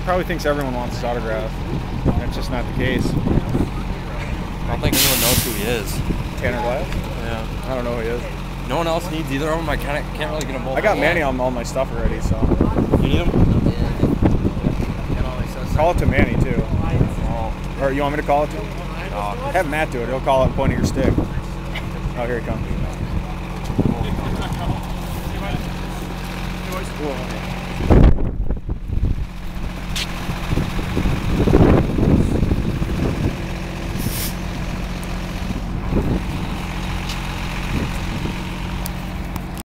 probably thinks everyone wants his autograph. That's just not the case. I don't think anyone knows who he is. Tanner Glass? Yeah. I don't know who he is. No one else needs either of them. I can't really get them both. I got Manny on all my stuff already, so. You need them? Call it to Manny, too. Or you want me to call it to him? No. Have Matt do it. He'll call it and point at your stick. Oh, here he comes. Cool.